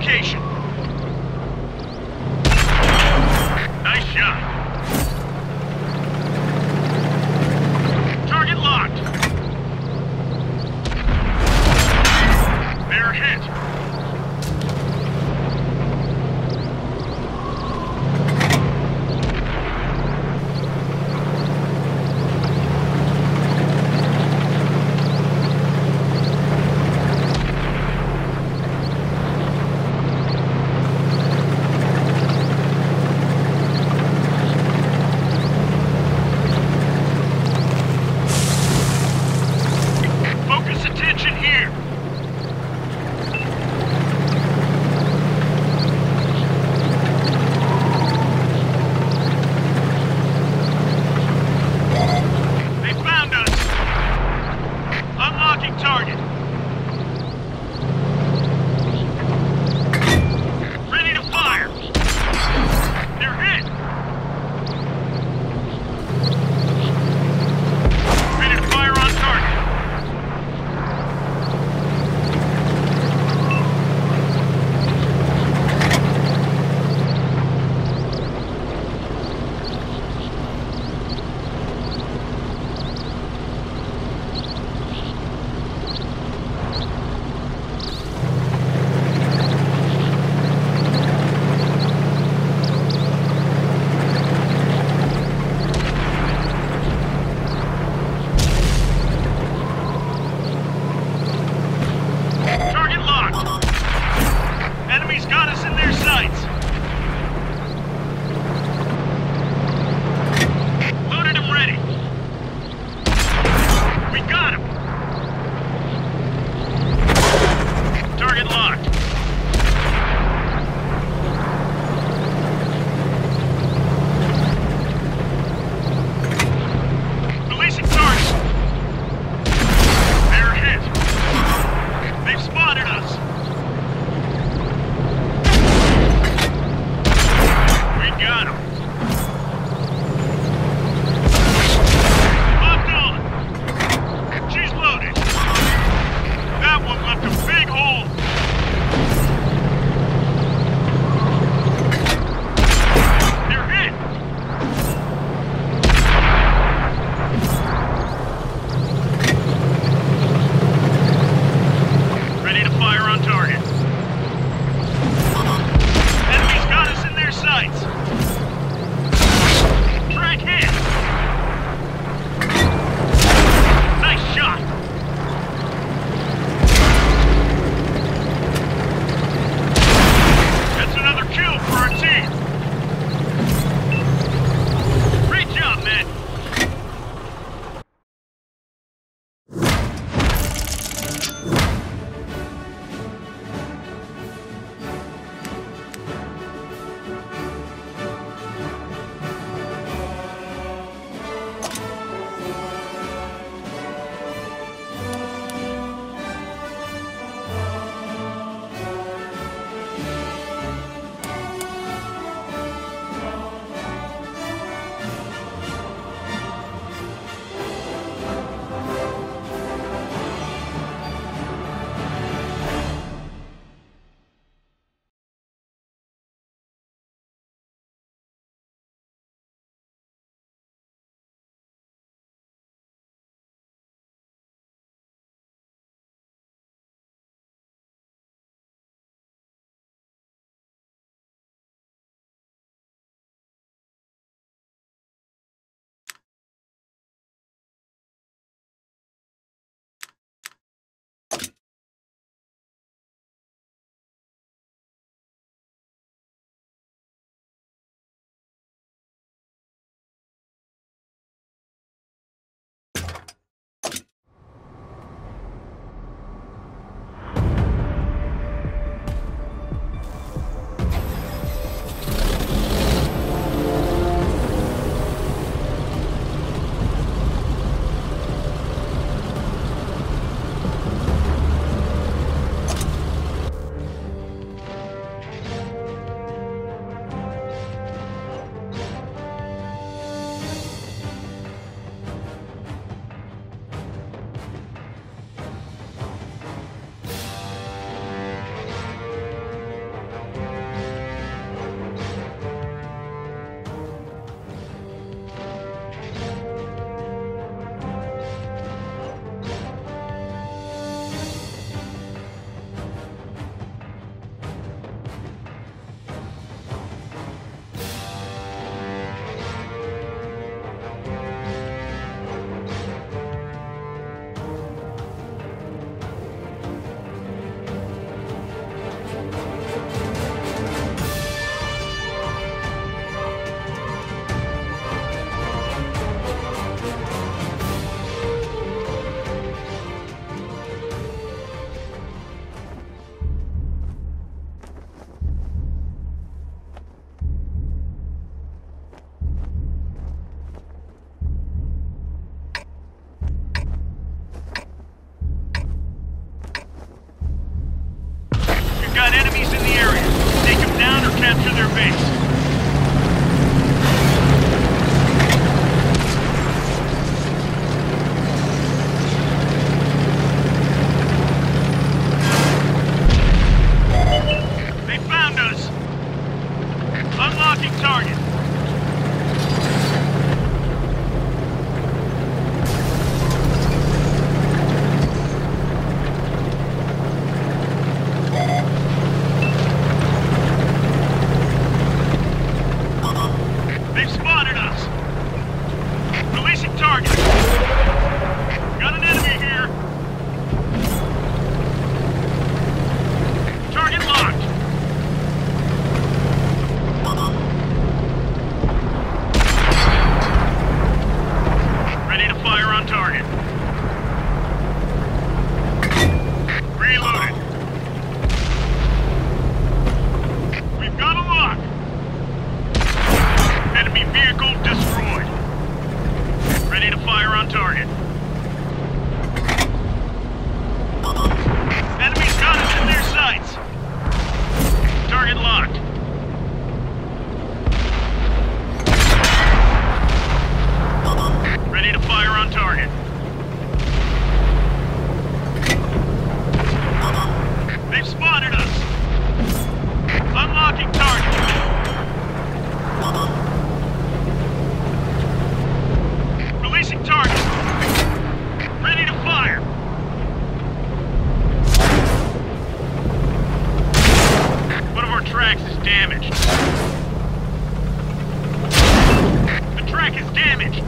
location. Nice shot. Target locked. They're hit. We've got enemies in the area. Take them down or capture their base. They found us. Unlocking target. They've spotted us. Releasing target. Got an enemy here. Target locked. Ready to fire on target. Reloaded. We've got a lock. Enemy vehicle destroyed. Ready to fire on target. Enemy's got us in their sights. Target locked. Ready to fire on target. They've spotted us. Unlocking target. Releasing target. Ready to fire. One of our tracks is damaged. The track is damaged.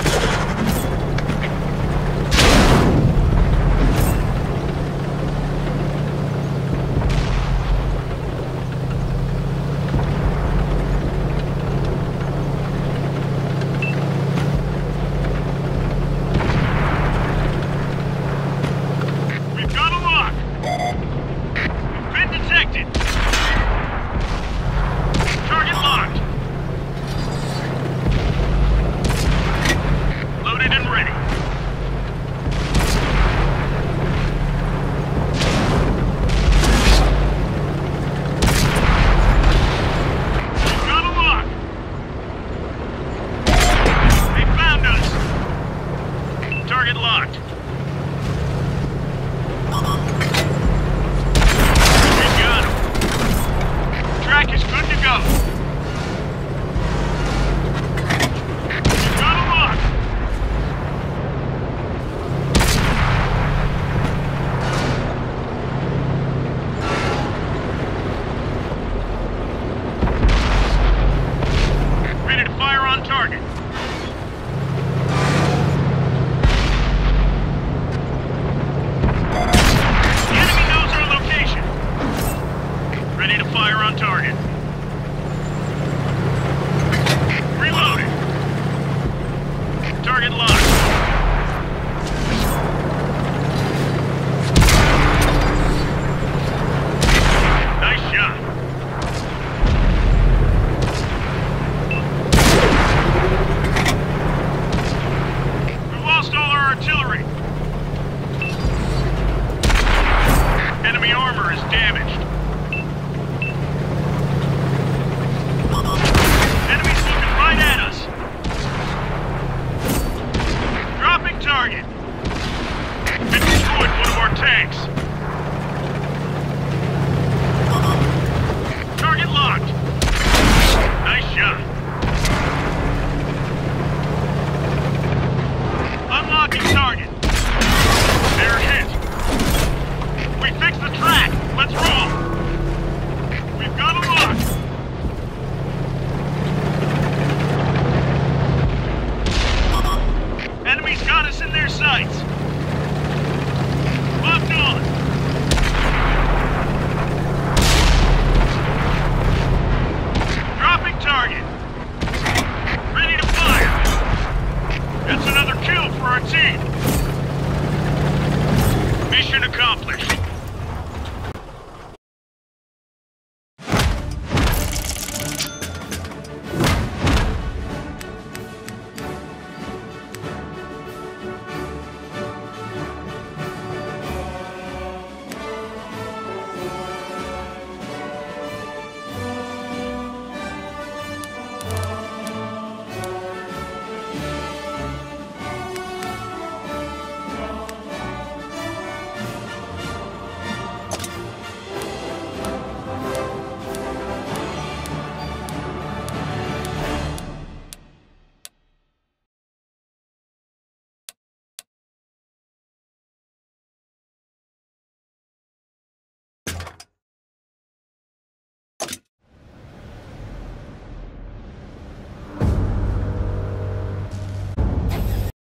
We've got a lock. We've been detected. Target locked. Loaded and ready. We've got a lock. They found us. Target locked. We got him. Track is good to go. We've got a lock. Ready to fire on target. The enemy knows our location. Ready to fire on target. Reloading. Target locked. Nice shot. We've lost all our artillery. Enemy armor is damaged. Enemies looking right at us. Dropping target. It destroyed one of our tanks. Target locked. Nice shot. Unlocking target. They're hit. We fixed the track. Let's roll. We've got a lock. Enemies got us in their sights. Locked on. Dropping target. Ready to fire. That's another kill for our team. Mission accomplished.